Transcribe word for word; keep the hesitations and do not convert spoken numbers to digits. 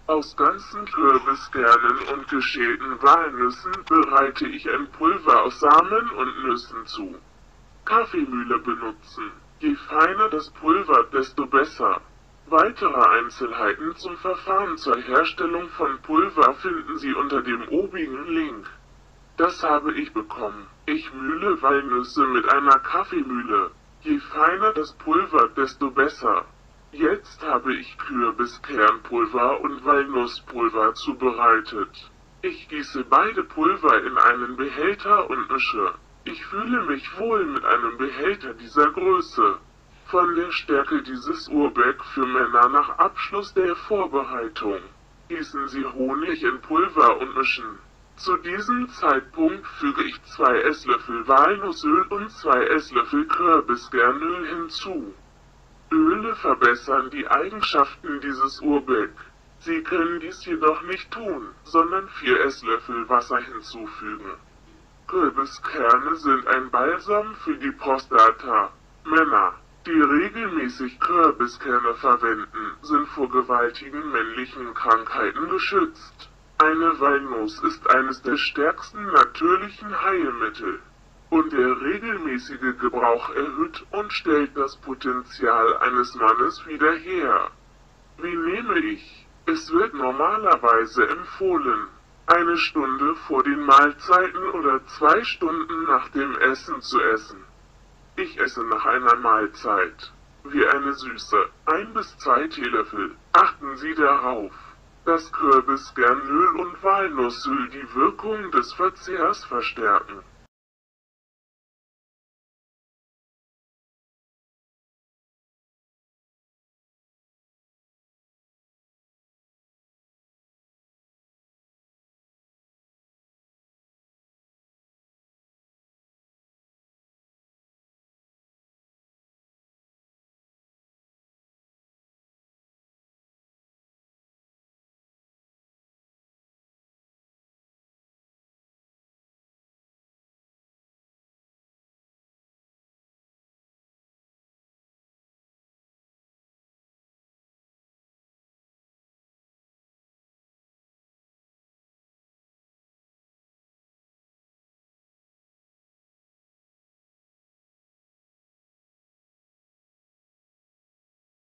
Aus ganzen Kürbiskernen und geschälten Walnüssen bereite ich ein Pulver aus Samen und Nüssen zu. Kaffeemühle benutzen. Je feiner das Pulver, desto besser. Weitere Einzelheiten zum Verfahren zur Herstellung von Pulver finden Sie unter dem obigen Link. Das habe ich bekommen. Ich mühle Walnüsse mit einer Kaffeemühle. Je feiner das Pulver, desto besser. Jetzt habe ich Kürbiskernpulver und Walnusspulver zubereitet. Ich gieße beide Pulver in einen Behälter und mische. Ich fühle mich wohl mit einem Behälter dieser Größe. Von der Stärke dieses Urberg für Männer nach Abschluss der Vorbereitung. Gießen Sie Honig in Pulver und mischen. Zu diesem Zeitpunkt füge ich zwei Esslöffel Walnussöl und zwei Esslöffel Kürbiskernöl hinzu. Öle verbessern die Eigenschaften dieses Urberg. Sie können dies jedoch nicht tun, sondern vier Esslöffel Wasser hinzufügen. Kürbiskerne sind ein Balsam für die Prostata. Männer, die regelmäßig Kürbiskerne verwenden, sind vor gewaltigen männlichen Krankheiten geschützt. Eine Walnuss ist eines der stärksten natürlichen Heilmittel. Und der regelmäßige Gebrauch erhöht und stellt das Potenzial eines Mannes wieder her. Wie nehme ich? Es wird normalerweise empfohlen, eine Stunde vor den Mahlzeiten oder zwei Stunden nach dem Essen zu essen. Ich esse nach einer Mahlzeit. Wie eine Süße, ein bis zwei Teelöffel. Achten Sie darauf, dass Kürbiskernöl und Walnussöl die Wirkung des Verzehrs verstärken.